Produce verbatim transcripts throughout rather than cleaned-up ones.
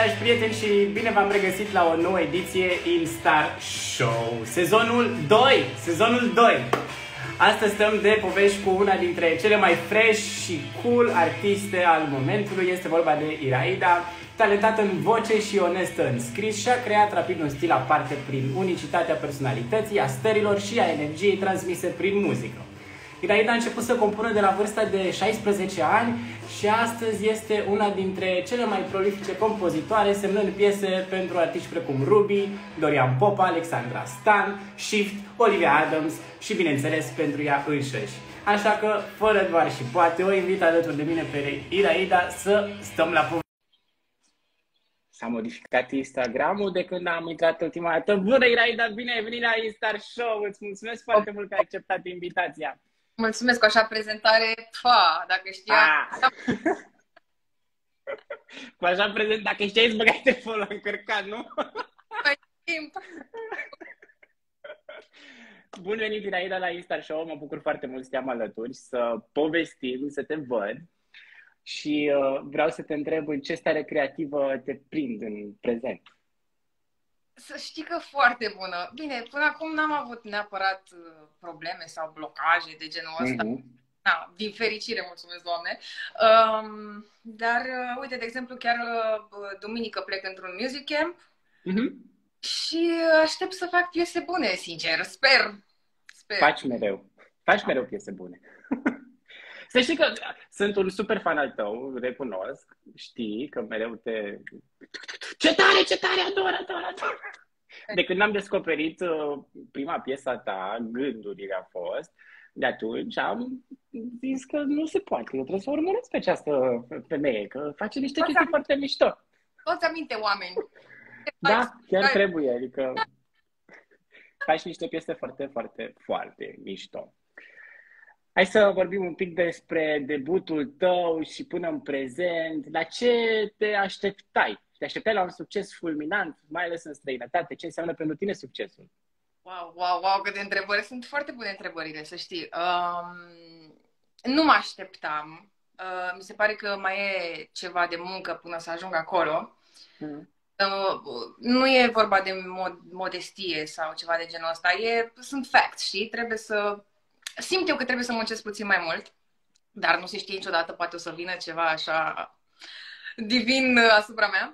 dragi prieteni, și bine v-am regăsit la o nouă ediție InStar Show. Sezonul doi! Sezonul doi! Astăzi stăm de povești cu una dintre cele mai fresh și cool artiste al momentului. Este vorba de Iraida, talentată în voce și onestă în scris, și-a creat rapid un stil aparte prin unicitatea personalității, a stărilor și a energiei transmise prin muzică. Iraida a început să compună de la vârsta de șaisprezece ani și astăzi este una dintre cele mai prolifice compozitoare, semnând piese pentru artiști precum Ruby, Dorian Popa, Alexandra Stan, Shift, Olivia Adams și, bineînțeles, pentru ea însăși. Așa că, fără doar și poate, o invit alături de mine pe Iraida să stăm la poveste. S-a modificat Instagram-ul de când am intrat ultima dată. Bună, Iraida, bine ai venit la InStar Show! Îți mulțumesc foarte mult că ai acceptat invitația. Mulțumesc, cu așa prezentare, fa, dacă știa... Cu așa prezentare, dacă știai, îți băgai telefonul încărcat, nu? Mai timp. Bun venit, Iraida, la InStar Show. Mă bucur foarte mult să te am alături, să povestim, să te văd. Și uh, vreau să te întreb în ce stare creativă te prind în prezent. Să știi că foarte bună. Bine, până acum n-am avut neapărat probleme sau blocaje de genul ăsta. Mm-hmm. Da, din fericire, mulțumesc, Doamne. Um, dar, uh, uite, de exemplu, chiar uh, duminică plec într-un music camp mm-hmm. și aștept să fac piese bune, sincer, sper. sper. Faci mereu. Faci mereu piese bune. Să știi că sunt un super fan al tău, recunosc, știi că mereu te... Ce tare, ce tare, ador, ador, ador! De când am descoperit prima piesa ta, Gândurile a fost, de atunci am zis că nu se poate, că eu trebuie să o urmăresc pe această femeie, că face niște Toți chestii foarte mișto. Toți aminte, oameni! Da, chiar trebuie, adică faci niște piese foarte, foarte, foarte mișto. Hai să vorbim un pic despre debutul tău și până în prezent. La ce te așteptai? Te așteptai la un succes fulminant, mai ales în străinătate? Ce înseamnă pentru tine succesul? Wow, wow, wow, câte întrebări. Sunt foarte bune întrebările, să știi. Um, nu mă așteptam. Uh, mi se pare că mai e ceva de muncă până să ajung acolo. Mm. Uh, nu e vorba de mod modestie sau ceva de genul ăsta. E, sunt facts, știi? Trebuie să... Simt eu că trebuie să muncesc puțin mai mult, dar nu se știe niciodată, poate o să vină ceva așa divin asupra mea.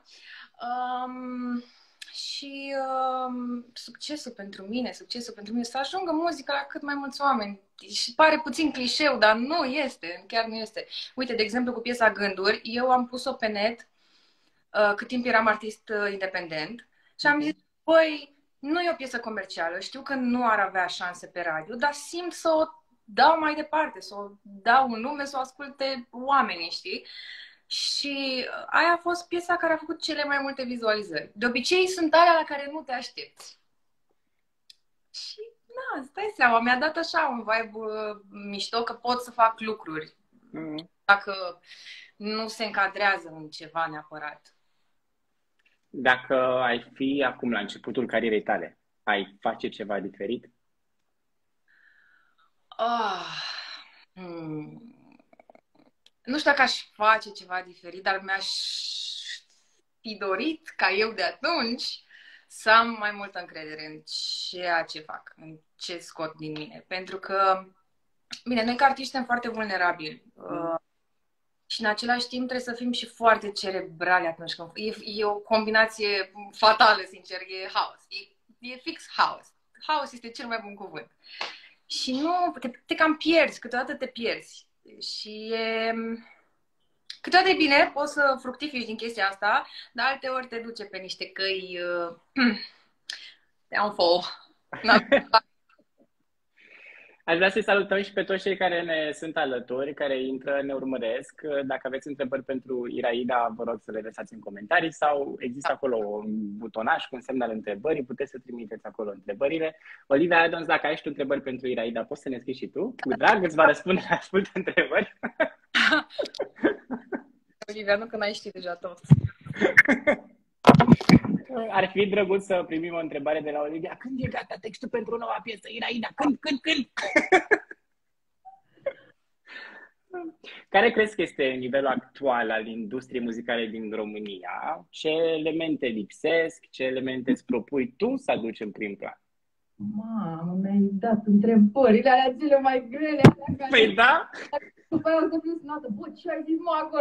Um, și um, succesul pentru mine, succesul pentru mine, să ajungă muzica la cât mai mulți oameni. Și pare puțin clișeu, dar nu este, chiar nu este. Uite, de exemplu, cu piesa Gânduri, eu am pus-o pe net uh, cât timp eram artist uh, independent și am zis, băi, nu e o piesă comercială, știu că nu ar avea șanse pe radio, dar simt să o dau mai departe, să o dau un nume, să o asculte oamenii, știi? Și aia a fost piesa care a făcut cele mai multe vizualizări. De obicei sunt alea la care nu te aștepți. Și, na, îți dai seama, mi-a dat așa un vibe uh, mișto că pot să fac lucruri. Mm. Dacă nu se încadrează în ceva neapărat. Dacă ai fi acum la începutul carierei tale, ai face ceva diferit? Oh, hmm. Nu știu dacă aș face ceva diferit, dar mi-aș fi dorit ca eu de atunci să am mai multă încredere în ceea ce fac, în ce scot din mine. Pentru că, bine, noi ca artiști suntem foarte vulnerabili. Mm. Uh, Și în același timp trebuie să fim și foarte cerebrali atunci când... E, e o combinație fatală, sincer, e haos. E, e fix haos. Haos este cel mai bun cuvânt. Și nu... Te, te cam pierzi, câteodată te pierzi. Și e... Câteodată e bine, poți să fructifici din chestia asta, dar alte ori te duce pe niște căi... Uh, downfall. Aș vrea să-i salutăm și pe toți cei care ne sunt alături, care intră, ne urmăresc. Dacă aveți întrebări pentru Iraida, vă rog să le lăsați în comentarii sau există acolo un butonaj cu un semn al întrebării, puteți să trimiteți acolo întrebările. Olivia Adams, dacă ai și tu întrebări pentru Iraida, poți să ne scrii și tu. Cu drag îți va răspunde la multe întrebări. Olivia, nu că n-ai ști deja tot. Ar fi drăguț să primim o întrebare de la Olivia. Când e gata textul pentru noua piesă, Iraida? Când, când, când? Care crezi că este nivelul actual al industriei muzicale din România? Ce elemente lipsesc? Ce elemente îți propui tu să aduci în prim plan? Mamă, mi-ai dat întrebările alea cele mai grele, alea care... Păi da? După aia o să fiu sunată, bă, ce ai zis mă acolo?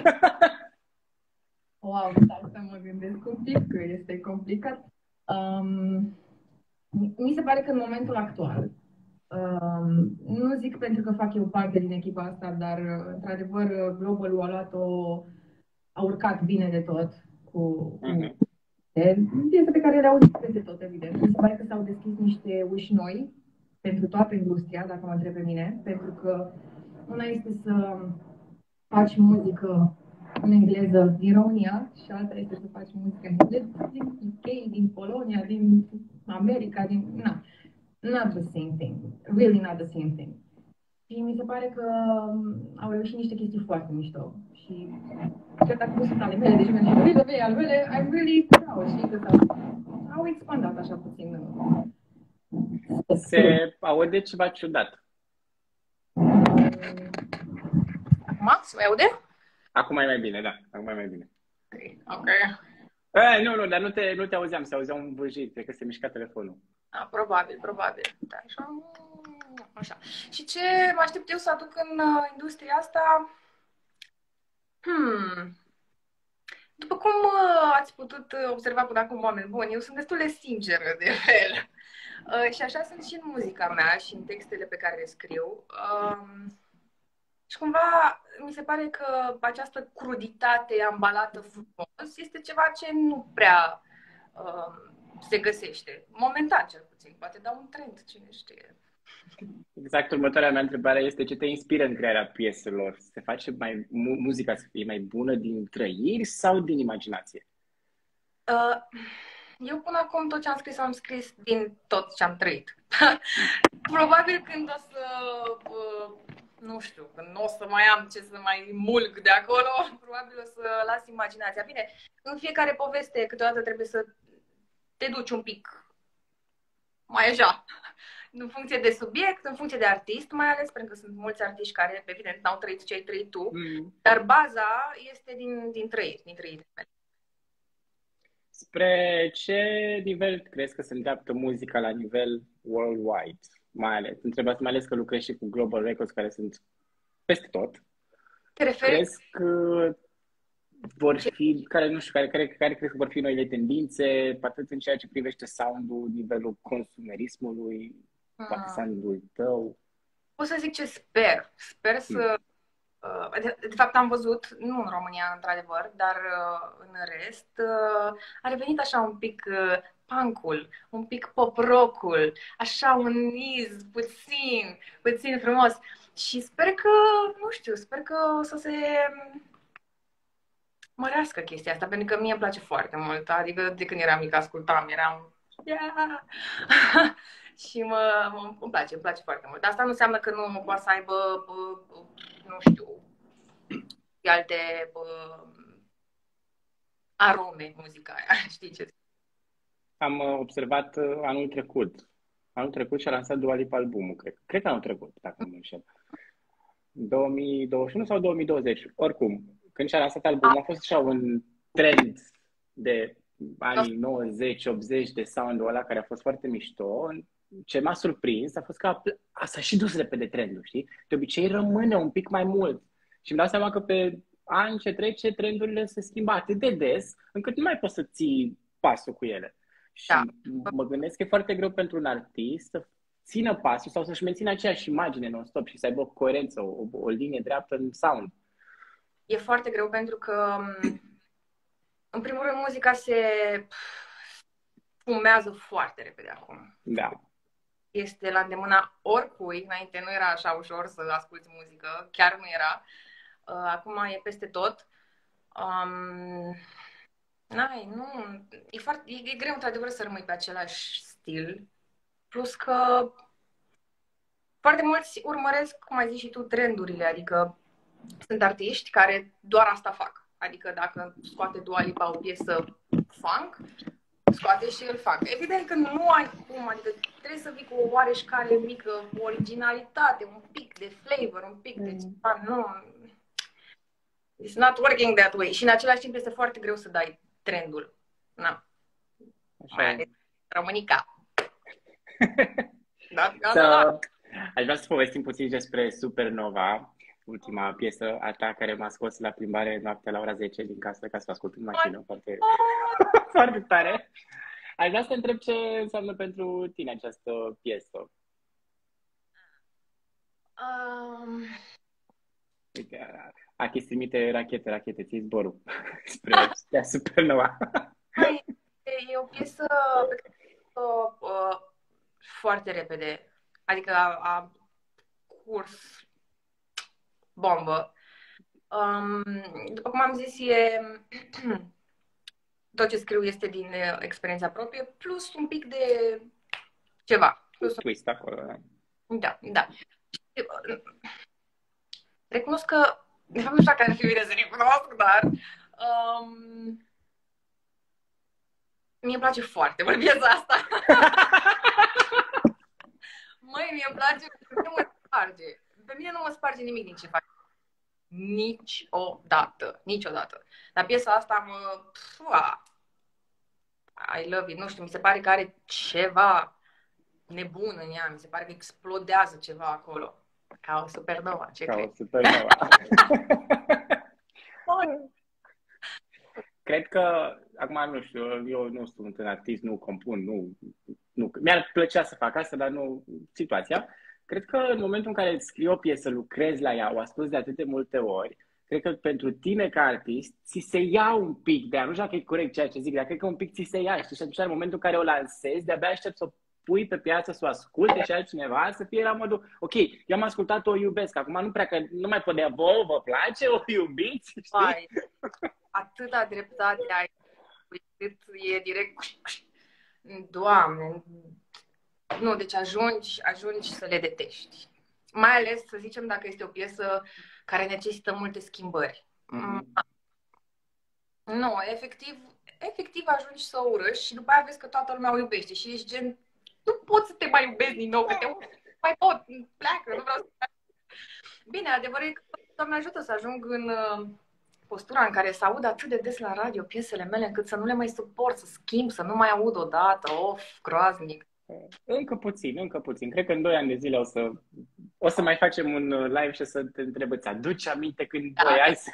Wow, stai să mă gândesc un pic, că este complicat. Um, mi se pare că în momentul actual, um, nu zic pentru că fac eu parte din echipa asta, dar într-adevăr Global-ul a luat-o, a urcat bine de tot cu, cu Uh-huh. piese pe care le auzit peste tot, evident. Mi se pare că s-au deschis niște uși noi pentru toată industria, dacă mă întreb pe mine, pentru că una este să faci muzică în engleză din România și alta este să faci muzică în engleză din U K, din Polonia, din America, din... Na, not the same thing. Really not the same thing. Și mi se pare că au reușit niște chestii foarte mișto. Și chiar dacă nu sunt ale mele, deci mi-am zis, de ale mele, I'm really proud. Și că au expandat așa puțin. Se aude ceva ciudat. Acum? Se mai aude? Acum e mai bine, da. Acum e mai bine. Ok. A, nu, nu, dar nu te, nu te auzeam. Se auzea un vâjit. Cred că se mișca telefonul. A, probabil, probabil. Da, așa, așa. Și ce mă aștept eu să aduc în uh, industria asta? Hmm. După cum uh, ați putut observa până acum, oameni buni, eu sunt destul de sinceră de fel. Uh, și așa sunt și în muzica mea și în textele pe care le scriu. Uh, și cumva mi se pare că această cruditate ambalată frumos este ceva ce nu prea uh, se găsește. Momentan, cel puțin. Poate dau un trend, cine știe. Exact, următoarea mea întrebare este ce te inspiră în crearea pieselor? Se face mai, mu- muzica să fie mai bună din trăiri sau din imaginație? Uh, eu până acum tot ce am scris am scris din tot ce am trăit. Probabil când o să, uh, nu știu, când nu o să mai am ce să mai mulg de acolo, probabil o să las imaginația. Bine, în fiecare poveste câteodată trebuie să te duci un pic mai așa. În funcție de subiect, în funcție de artist, mai ales pentru că sunt mulți artiști care, evident, n-au trăit ce ai trăit tu, mm. dar baza este din, din trăiri, din trăiri. Spre ce nivel crezi că se îndreaptă muzica la nivel worldwide? Mai ales, întrebați mai ales că lucrezi și cu Global Records, care sunt peste tot. Te referi? Crezi că vor fi, care, nu știu, care, care, care crezi că vor fi noile tendințe, atât în ceea ce privește sound-ul, nivelul consumerismului, hmm. poate sound-ul tău? O să zic ce sper. Sper să... Hmm. De, de fapt am văzut, nu în România, într-adevăr, dar în rest, a revenit așa un pic punk-ul, un pic pop-rock-ul, așa un iz puțin, puțin frumos. Și sper că, nu știu, sper că o să se mărească chestia asta, pentru că mie îmi place foarte mult. Adică de când eram mică ascultam, eram... Yeah! Și mă, mă, îmi place, îmi place foarte mult. Asta nu înseamnă că nu poate să aibă, nu știu, alte arome muzica aia, știi ce? Am observat anul trecut. Anul trecut și-a lansat Dua Lipa albumul, cred. Cred că anul trecut, dacă nu mă înșel. două mii douăzeci și unu sau două mii douăzeci, oricum. Când și-a lansat albumul, a fost așa un trend de anii nouăzeci optzeci de sound-ul ăla care a fost foarte mișto. Ce m-a surprins a fost că a, a s-a și dus repede trendul, știi? De obicei rămâne un pic mai mult. Și îmi dau seama că pe ani ce trece, trendurile se schimbă atât de des, încât nu mai poți să ții pasul cu ele. Și da. mă gândesc că e foarte greu pentru un artist să țină pasul sau să-și mențină aceeași imagine non-stop și să aibă o coerență, o, o linie dreaptă în sound. E foarte greu pentru că, în primul rând, muzica se fumează foarte repede acum. Da. Este la îndemâna oricui. Înainte nu era așa ușor să asculti muzică, chiar nu era. Acum e peste tot. Um, n-ai, nu, e, foarte, e, e greu într-adevăr să rămâi pe același stil. Plus că foarte mulți urmăresc, cum ai zis și tu, trendurile, adică sunt artiști care doar asta fac. Adică dacă scoate Dua Lipa o piesă funk, scoate și îl fac. Evident că nu ai cum, adică trebuie să vii cu o oareșcare mică originalitate, un pic de flavor, un pic de ceva. Nu, It's not working that way. Și în același timp este foarte greu să dai trendul. Na. Așa. Românica. Da, da, So, da, da. aș vrea să povestim puțin despre Supernova, ultima piesă a ta care m-a scos la plimbare noaptea la ora zece din casă ca să o ascult în mașină. Foarte, foarte tare. Aș vrea să te întreb ce înseamnă pentru tine această piesă. Um... Achis trimite rachete, rachete, ții zborul spre Supernova. E o piesă pe care o uh, foarte repede. Adică a, a curs bombă. Um, după cum am zis, e tot ce scriu este din experiența proprie, plus un pic de ceva. Plus un twist acolo, da. Da, da. Recunosc că, de fapt nu știu dacă ar fi bine să recunosc, dar um, mie îmi place foarte mult piesa asta. Măi, mie îmi place, nu mă sparge. Pe mine nu mă sparge nimic din ce fac. Niciodată, niciodată. Dar piesa asta mă... Pua, I love it, nu știu, mi se pare că are ceva nebun în ea, mi se pare că explodează ceva acolo. Ca o supernova, ce Ca crezi? o supernova. Cred că, acum nu știu, eu nu sunt un artist, nu compun, nu, nu mi-ar plăcea să fac asta, dar nu situația. Cred că în momentul în care scrii o piesă, lucrezi la ea, o asculți de atât de multe ori, cred că pentru tine ca artist, ți se ia un pic de ea. Nu știu dacă e corect ceea ce zic, dar cred că un pic ți se ia. Știi? Și atunci, în momentul în care o lansezi, de-abia aștept să o pui pe piață, să o asculte și altcineva, să fie la modul, ok, eu am ascultat-o, o iubesc, acum nu prea că nu mai pot de vouă, vă place, o iubiți, știi? Pai, atâta dreptate ai, cât e direct, Doamne, nu, deci ajungi, ajungi să le detești. Mai ales, să zicem, dacă este o piesă care necesită multe schimbări. Mm-hmm. Nu, efectiv, efectiv ajungi să o urăști și după aia vezi că toată lumea o iubește și ești gen, nu poți să te mai iubești din nou, că te mai pot, pleacă, nu vreau să... Bine, adevărul e că Doamne ajută să ajung în uh, postura în care să aud atât de des la radio piesele mele încât să nu le mai suport, să schimb, să nu mai aud odată, of, groaznic. Încă puțin, încă puțin. Cred că în doi ani de zile o să, o să mai facem un live și o să te întreb, îți aduci aminte când da. doi ani?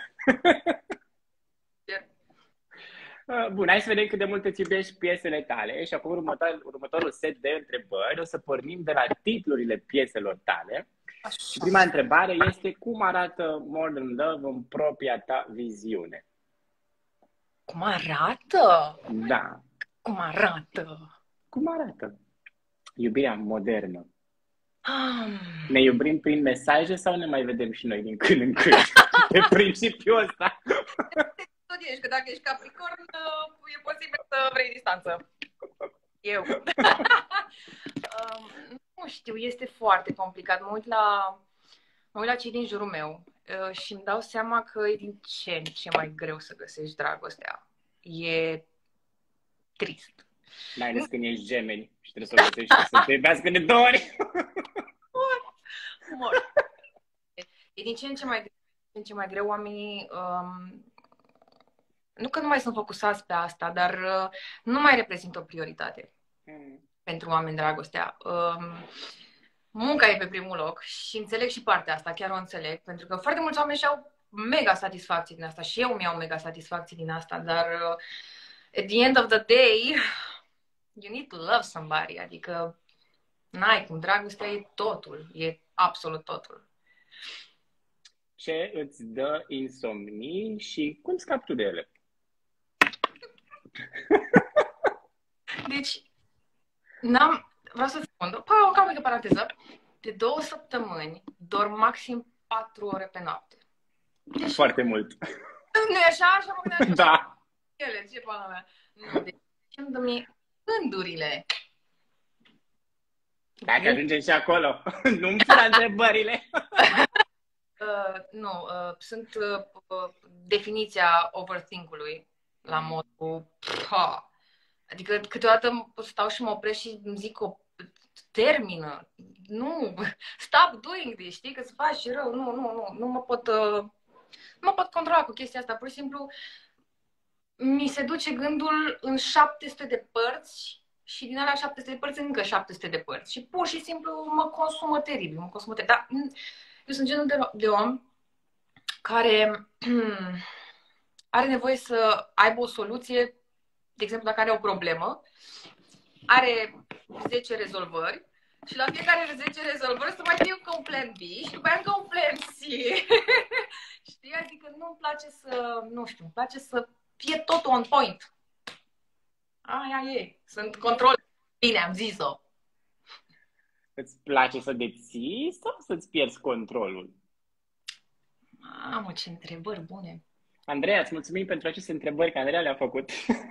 Bun, hai să vedem cât de mult îți iubești piesele tale și acum următor, următorul set de întrebări. O să pornim de la titlurile pieselor tale. Așa. Și prima întrebare este, cum arată Modern Love în propria ta viziune? Cum arată? Da. Cum arată? Cum arată iubirea modernă? Um... Ne iubim prin mesaje sau ne mai vedem și noi din când în când? Pe principiul ăsta. Tot ești, că dacă ești Capricorn, e posibil să vrei distanță. Eu. um, nu știu, este foarte complicat. Mă uit la, mă uit la cei din jurul meu uh, și îmi dau seama că e din ce în ce mai greu să găsești dragostea. E trist. Mai ales când ești gemeni și trebuie să o găsești și să te iubească de două ori. Mor. E din ce în ce mai greu. Din ce în ce mai greu oamenii... Um, nu că nu mai sunt focusați pe asta, dar uh, nu mai reprezintă o prioritate mm. pentru oameni dragostea. Um, munca e pe primul loc și înțeleg și partea asta, chiar o înțeleg, pentru că foarte mulți oameni și-au mega satisfacții din asta și eu mi-au mega satisfacții din asta, dar uh, at the end of the day, you need to love somebody, adică n-ai cum, dragostea e totul, e absolut totul. Ce îți dă insomnii și cum scapi tu de ele? Deci, n-am, vreau să spun, pa, o cam mică paranteză, de două săptămâni dorm maxim patru ore pe noapte. Deci, foarte mult. Nu e așa? Așa mă gândeam. Da. Ele, ce pana mea. Nu, deci îmi dă mie gândurile. Dacă ajungem și acolo, nu-mi fura întrebările. Uh, nu, uh, sunt uh, definiția overthink-ului la modul... Pah. Adică câteodată stau și mă opresc și îmi zic o termină. Nu, stop doing this, știi, că să faci rău. Nu, nu, nu, nu mă pot... Uh, mă pot controla cu chestia asta. Pur și simplu, mi se duce gândul în șapte sute de părți și din alea șapte sute de părți încă șapte sute de părți. Și pur și simplu mă consumă teribil, mă consumă teribil. Dar eu sunt genul de, de om care are nevoie să aibă o soluție, de exemplu, dacă are o problemă, are zece rezolvări și la fiecare zece rezolvări să mai fie încă un plan B și după aia încă un plan C. Știi? Adică nu-mi place să, nu știu, îmi place să fie tot on point. Aia e. Sunt control. Bine, am zis-o. Îți place să deții sau să-ți pierzi controlul? Mamă, ce întrebări bune. Andreea, îți mulțumim pentru aceste întrebări, că Andreea le-a făcut.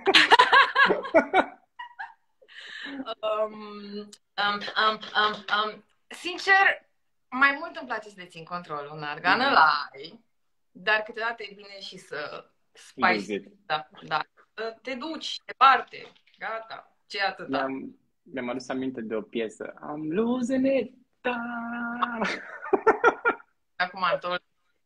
um, um, um, um, um, sincer, mai mult îmi place să dețin controlul, Not gonna lie, dar câteodată e bine și să spice, da, da. Te duci departe, gata, ce atâta. Mi-am, mi-am adus aminte de o piesă. I'm losing it, da! Acum am tot.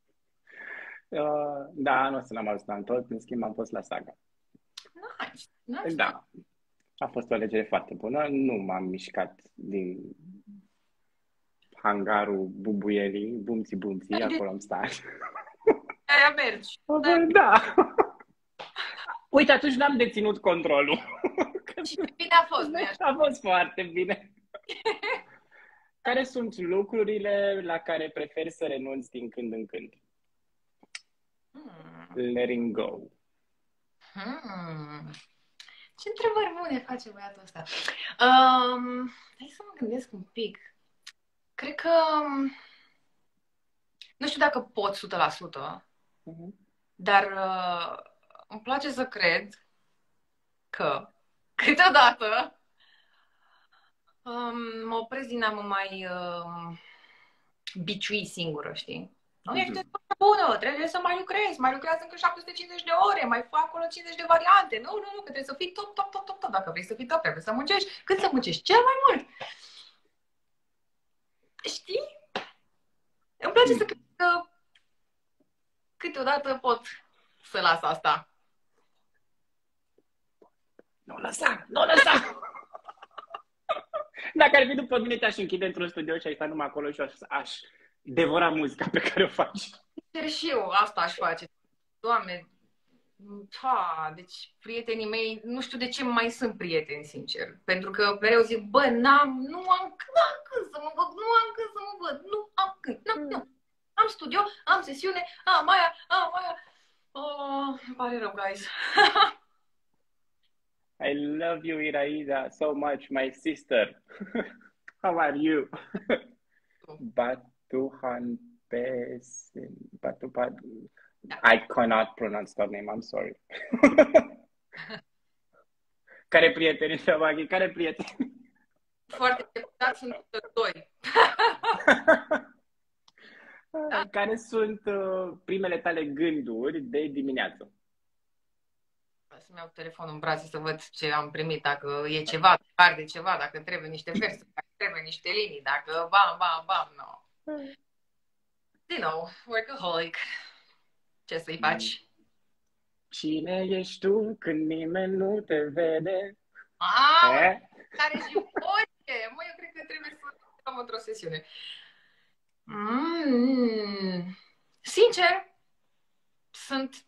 Uh, da, nu o să l-am adus la tot, în schimb am fost la Saga. Nice, nice. Da, a fost o alegere foarte bună, nu m-am mișcat din hangarul bubuielii, bumții bumții, acolo am stat. Aia mergi. Da. Uite, atunci n-am deținut controlul. Și bine a fost, nu A fost foarte bine. Care sunt lucrurile la care preferi să renunți din când în când? Hmm. Letting go. Hmm. Ce întrebări bune face băiatul ăsta. Um, hai să mă gândesc un pic. Cred că... Nu știu dacă pot o sută la sută, uh-huh. dar uh, îmi place să cred că câteodată um, mă opresc din a mă mai uh, biciui singură, știi? Nu ești destul de bună, trebuie să mai lucrezi, mai lucrează încă șapte sute cincizeci de ore, mai fac acolo cincizeci de variante. Nu, nu, nu, că trebuie să fii top, top, top, top, top. Dacă vrei să fii top, trebuie să muncești. Cât să muncești? Cel mai mult. Știi? Îmi place să cred că câteodată pot să las asta. Nu lăsa, nu lăsa! Dacă ar fi după mine, te-aș închide într-un studio și ai sta numai acolo și aș, aș devora muzica pe care o faci. Și eu asta aș face. Doamne, ha, deci prietenii mei, nu știu de ce mai sunt prieteni, sincer. Pentru că mereu zic, bă, n-am, nu am, n-am când să mă văd, nu am când să mă văd, nu am când, nu, nu. Am studio, am sesiune, am aia, am aia. Oh, îmi pare rău, guys. I love you, Iraida, so much, my sister. How are you? Batuhan Pesin. Batupan. I cannot pronounce that name, I'm sorry. Care prieteni, întreabă, care prieteni? Foarte deputat sunt doi. Care sunt uh, primele tale gânduri de dimineață? Să-mi iau telefonul în brațe să văd ce am primit, dacă e ceva, arde ceva, dacă trebuie niște versuri, dacă trebuie niște linii, dacă bam, bam, bam, no. Din nou, workaholic. Ce să-i faci? Cine ești tu când nimeni nu te vede? Ah, care și voce! Mă, eu cred că trebuie să am într-o sesiune. Mm. Sincer, sunt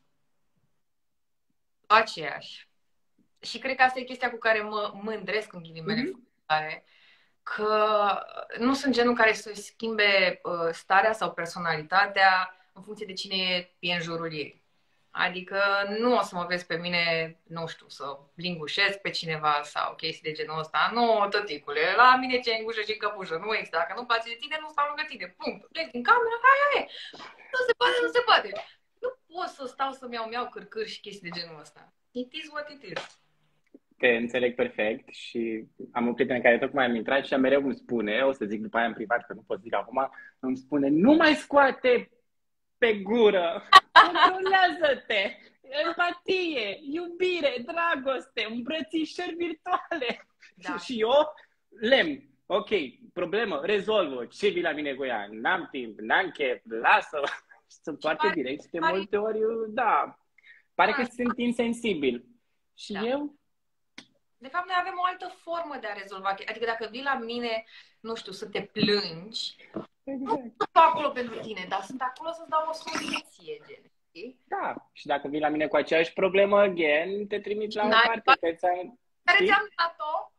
aceeași. Și cred că asta e chestia cu care mă mândresc în ghilimele mm-hmm. că nu sunt genul care să schimbe uh, starea sau personalitatea în funcție de cine e în jurul ei. Adică nu o să mă vezi pe mine, nu știu, să lingușesc pe cineva sau chestii de genul ăsta. Nu, tăticule, la mine ce îngușă și căpușă, nu există. Dacă nu-mi place de tine, nu stau lângă tine. Punct. Plec din cameră, aia e. Nu se poate, nu se poate. Nu pot să stau să-mi iau, iau cârcâri și chestii de genul ăsta. It is what it is. Te înțeleg perfect și am o prietenă care tocmai am intrat și mereu îmi spune, o să zic după aia în privat, că nu pot zic acum, îmi spune, nu mai scoate pe gură, controlează-te, empatie, iubire, dragoste, îmbrățișări virtuale. Da. Și eu, lemn, ok, problemă, rezolvă, ce vii la mine cu ea, n-am timp, n-am chef, lasă sunt foarte direct și de multe ori, da, pare că sunt insensibil. Și da. eu? De fapt, noi avem o altă formă de a rezolva. Adică dacă vii la mine, nu știu, să te plângi, exact. Nu sunt acolo pentru tine, dar sunt acolo să-ți dau o soluție, gen. Da, și dacă vii la mine cu aceeași problemă, again, te trimit la o parte. Care ți-am dat-o?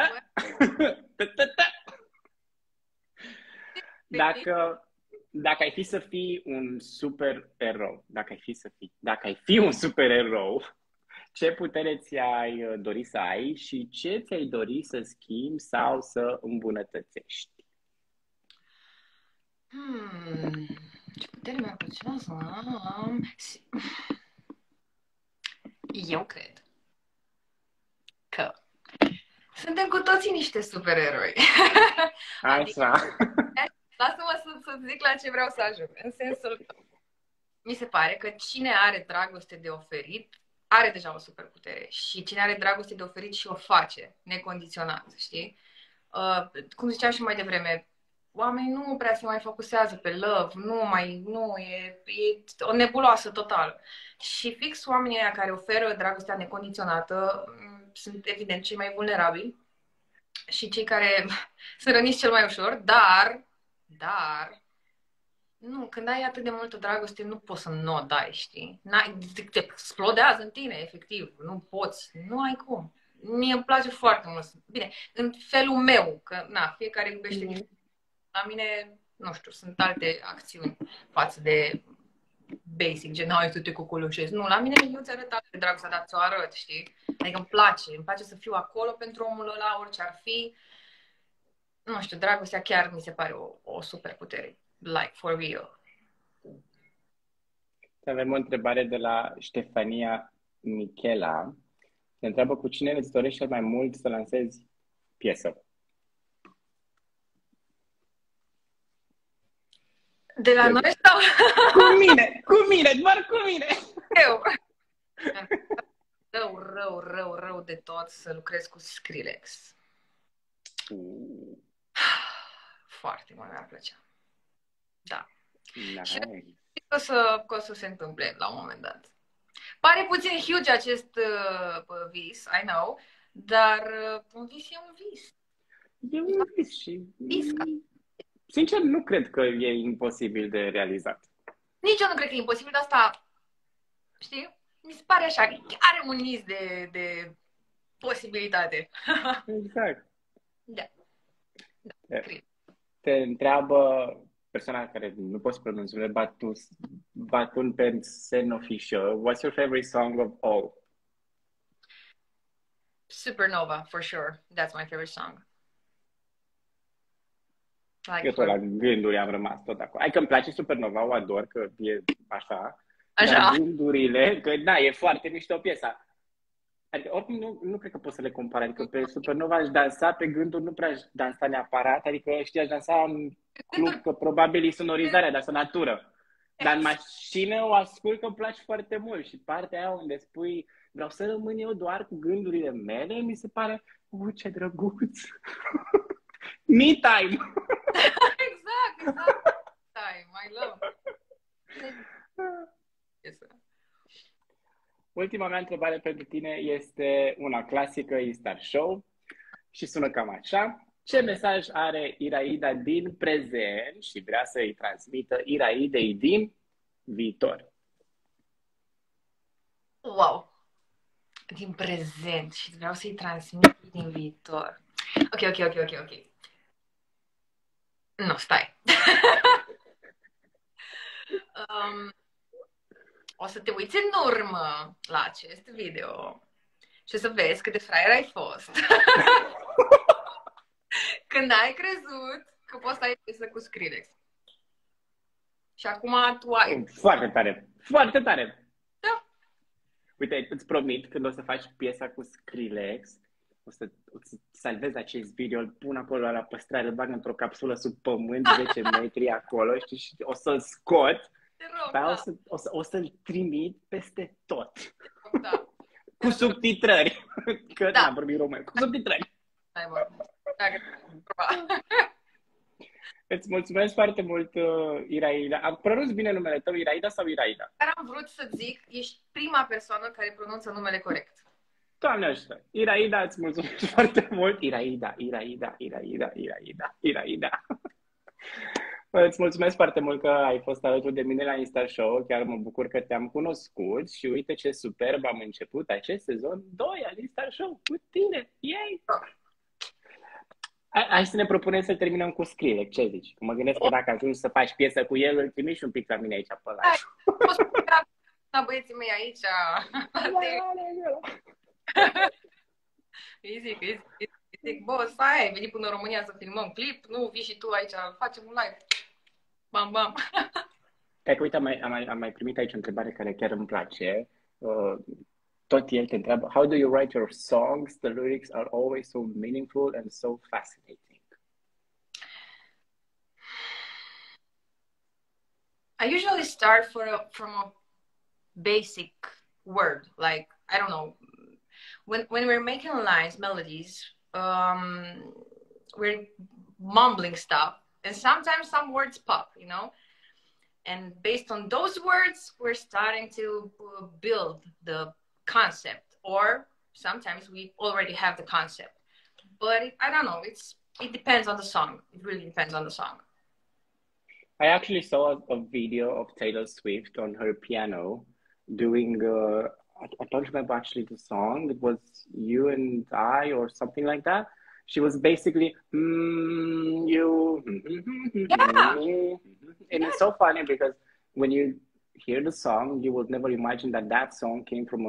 Dacă, dacă ai fi să fii un super erou, dacă ai fi să fii, dacă ai fi un super erou, ce putere ți-ai dori să ai și ce ți-ai dori să schimbi sau să îmbunătățești? Hmm, ce putere mi-ar plăcea să am? Eu cred că suntem cu toții niște supereroi. Așa. Adică, lasă-mă să, să zic la ce vreau să ajung. În sensul că mi se pare că cine are dragoste de oferit are deja o superputere. Și cine are dragoste de oferit și o face necondiționat, știi? Uh, cum ziceam și mai devreme, oamenii nu prea se mai focusează pe love, nu mai, nu, e, e o nebuloasă totală. Și fix oamenii aia care oferă dragostea necondiționată sunt evident cei mai vulnerabili și cei care sunt răniți cel mai ușor, dar, dar, nu, când ai atât de multă dragoste, nu poți să nu o dai, știi? N-ai, te explodează în tine, efectiv, nu poți, nu ai cum. Mie îmi place foarte mult. Bine, în felul meu, că, na, fiecare iubește diferit. La mine, nu știu, sunt alte acțiuni față de basic, gen, hai să te cocoloșezi. Nu, la mine eu ți arăt de dragostea, dar ți-o arăt, știi? Adică îmi place, îmi place să fiu acolo pentru omul ăla, orice ar fi. Nu știu, dragostea chiar mi se pare o, o super putere. Like, for real. Avem o întrebare de la Ștefania Michela. Se întreabă cu cine îți dorești cel mai mult să lansezi piesă? De la noi sau? Cu mine, cu mine, doar cu mine. Eu. Rău, rău, rău, rău de tot să lucrez cu Skrillex. Foarte mult mi-ar plăcea. Da. Nice. Și că o, să, că o să se întâmple la un moment dat. Pare puțin huge acest uh, vis, I know, dar uh, un vis e un vis. E un vis și... Visca. Sincer, nu cred că e imposibil de realizat. Nici eu nu cred că e imposibil, dar asta, știi, mi se pare așa, are un nis de, de posibilitate. Exact. Da. Da. Te întreabă persoana care nu poți pronunța, Batus, Batun Pensenofișă, what's your favorite song of all? Supernova, for sure. That's my favorite song. Like, eu tot la gânduri am rămas tot acolo. Hai că îmi place Supernova, o ador, că e așa. Așa. Dar gândurile, că da, e foarte mișto piesa. Adică oricum nu, nu cred că poți să le compari. Adică pe Supernova aș dansa, pe gânduri nu prea aș dansa neapărat. Adică știi, aș dansa în club, că probabil e sonorizarea, dar sonatură. Dar în mașină o ascult că îmi place foarte mult. Și partea aia unde spui, vreau să rămân eu doar cu gândurile mele, mi se pare, uh, ce drăguț. Me time! Exact, exact. Time, my love. Yes. Ultima mea întrebare pentru tine este una clasică Instar Show și sună cam așa. Ce mesaj are Iraida din prezent și vrea să îi transmită Iraidei din viitor? Wow! Din prezent și vreau să-i transmit din viitor. Ok, ok, ok, ok, ok. Nu, stai. um, o să te uiți în urmă la acest video și o să vezi cât de fraier ai fost. Când ai crezut că poți să ai piesă cu Skrillex. Și acum tu ai. Foarte tare, foarte tare. Da. Uite, îți promit, când o să faci piesa cu Skrillex, o să, o să salvez acest video, îl pun acolo la păstrare, îl bag într-o capsulă sub pământ, zece metri acolo, știi, și o să-l scot, te rog, dar da. o, să, o, să, o să-l trimit peste tot. Da. Cu subtitrări. Că da. n-am vorbit român. Cu subtitrări. Hai, bă. Dacă... Îți mulțumesc foarte mult, uh, Iraida. Am pronunț bine numele tău, Iraida sau Iraida? Dar am vrut să zic, ești prima persoană care pronunță numele corect. Doamne ajută! Iraida, îți mulțumesc foarte mult. Iraida, Iraida, Iraida, Iraida, Iraida. Îți mulțumesc foarte mult că ai fost alături de mine la Instar Show. Chiar mă bucur că te-am cunoscut și uite ce superb am început acest sezon doi al Instar Show cu tine. Yay! Hai să ne propunem să terminăm cu Skrillex. Ce zici? Mă gândesc că dacă ajungi să faci piesă cu el, îl trimiți și un pic la mine aici pe live. Poți să la băieții mei aici. Îi zic, îi zic, îi zic, boss, hai, ai venit până în România să filmăm clip, nu vii și tu aici, facem un live. Bam, bam. Cred că, uite, am mai, am, mai, am mai primit aici o întrebare care chiar îmi place. Uh, tot el te întreabă, how do you write your songs? The lyrics are always so meaningful and so fascinating. I usually start for a, from a basic word, like, I don't know, when, when we're making lines, melodies, um, we're mumbling stuff, and sometimes some words pop, you know? And based on those words, we're starting to build the concept, or sometimes we already have the concept. But it, I don't know, it's it depends on the song. It really depends on the song. I actually saw a, a video of Taylor Swift on her piano doing, uh, I, I don't remember actually the song, it was You and I or something like that. She was basically, mm, you, Yeah. and it's so funny because when you hear the song, you will never imagine that that song came from a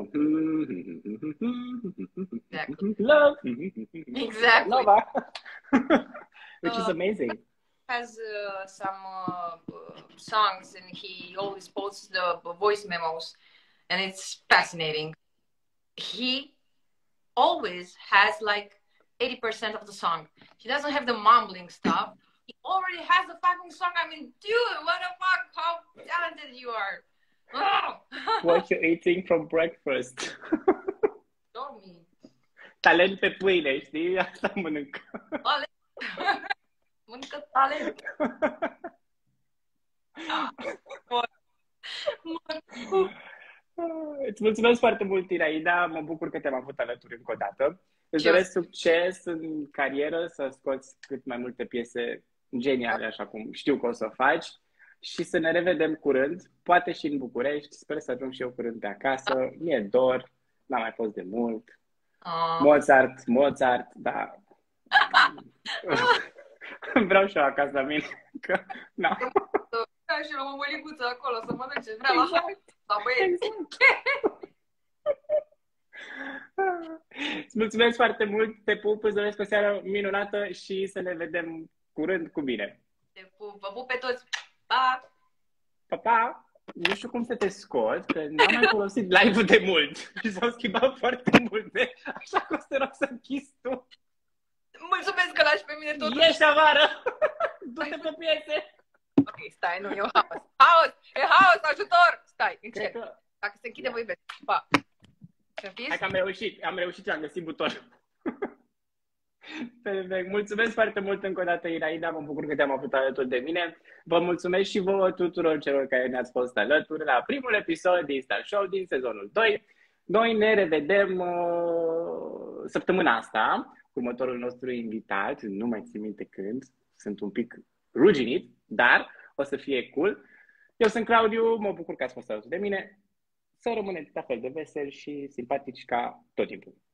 Exactly. love, Exactly. love, which is Uh, amazing. Has uh, some uh, uh, songs, and he always posts the voice memos, and it's fascinating. He always has like eighty percent of the song. He doesn't have the mumbling stuff. He already has the fucking song. I mean, dude, what the fuck? How talented you are. Oh. What you eating from breakfast? Show me. Talent pe pâine, știi? Asta mănânc. Talent. Mănâncă talent. Îți mulțumesc foarte mult, Iraida. Mă bucur că te-am avut alături încă o dată. Îți doresc succes în carieră, să scoți cât mai multe piese geniale, așa cum știu că o să faci. Și să ne revedem curând, poate și în București. Sper să ajung și eu curând pe acasă. Mi-e dor, n-am mai fost de mult. Oh. Mozart, Mozart, da. Vreau și eu acasă la mine. Că, na. Da, și la o mămăliguță acolo să mănânce. Vreau la hai. La băieți. Îți mulțumesc foarte mult, te pup, îți doresc o seară minunată și să ne vedem curând cu bine. Te pup, vă pup pe toți. Pa! Pa, pa! Nu știu cum să te scot, că n-am mai folosit live-ul de mult și s-au schimbat foarte multe, așa că o să te rog să închizi tu. Mulțumesc că lași pe mine totuși. Ieși afară! Du-te pe piese! Ok, stai, nu, e un haos. Haos! E haos, ajutor! Stai, încet. Că... Dacă se închide, voi vezi. Pa! Hai că am reușit, am reușit și am găsit butonul. Perfect. Mulțumesc foarte mult încă o dată, Iraida, mă bucur că te-am avut alături de mine. Vă mulțumesc și vouă tuturor celor care ne-ați fost alături la primul episod din Instar Show din sezonul doi. Noi ne revedem uh, săptămâna asta cu următorul nostru invitat, nu mai țin minte când, sunt un pic ruginit, dar o să fie cool. Eu sunt Claudiu, mă bucur că ați fost alături de mine. Să rămâneți la fel de veseli și simpatici ca tot timpul.